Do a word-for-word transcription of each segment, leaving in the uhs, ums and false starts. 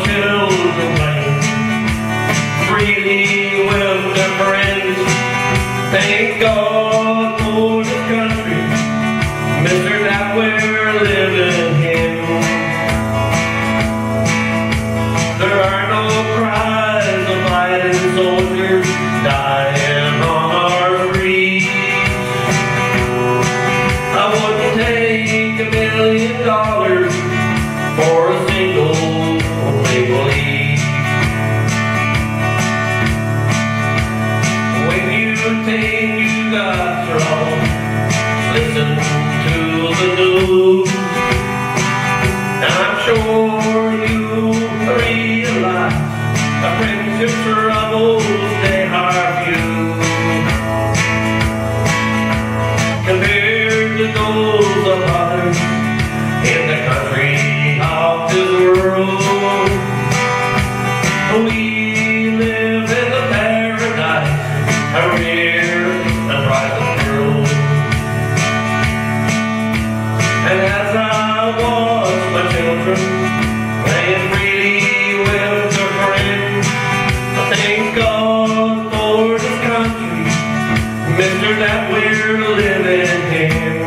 children playing freely with their friends. Thank God for this country, mister, that we're living in. There are no cries of violent soldiers dying on our streets. I wouldn't take a million dollars for a single maple leaf. When you think you got wrong, listen to the news, and I'm sure you realize the friendship troubles they are few compared to those of others in the country of this world. We live in the paradise, a rare and private world. And as I watch my children playing freely with their friends, I thank God for this country, mister, that we're living in.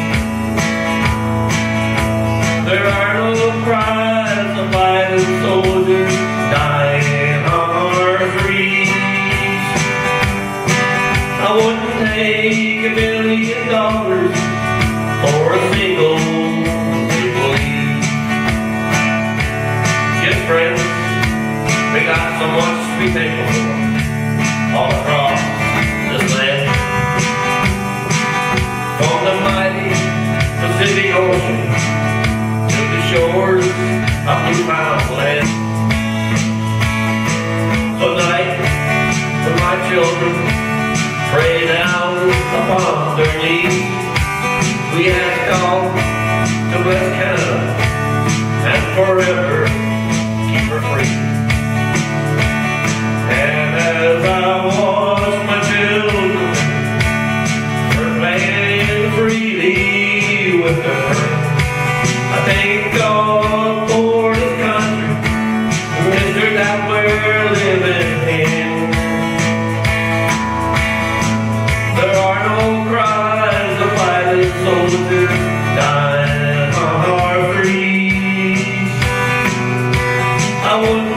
There are no cries of violent soldiers dying on our streets. I wouldn't take a million dollars for a single maple leaf. Yes, friends, we got so much to be thankful for all across this land. From the mighty Pacific Ocean to the shores of Newfoundland. Tonight, when my children pray down upon their knees, we ask God to bless Canada and forever keep her free. And as I watch my children playing freely with their friends, I thank God for this country, mister, that we're living in. There are no cries of violent soldiers dying on our streets. I wouldn't